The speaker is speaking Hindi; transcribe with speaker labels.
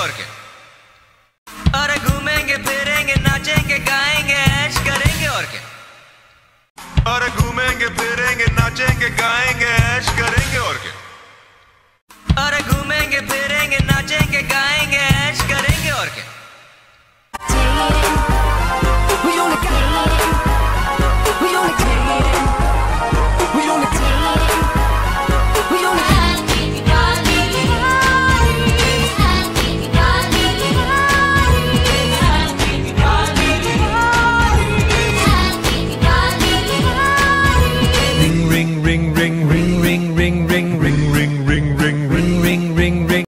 Speaker 1: और क्या। अरे घूमेंगे फिरेंगे नाचेंगे गाएंगे ऐश करेंगे और क्या। अरे घूमेंगे फिरेंगे नाचेंगे गाएंगे ऐश करेंगे और क्या। अरे घूमेंगे फिरेंगे नाचेंगे गाएंगे ऐश करेंगे और क्या।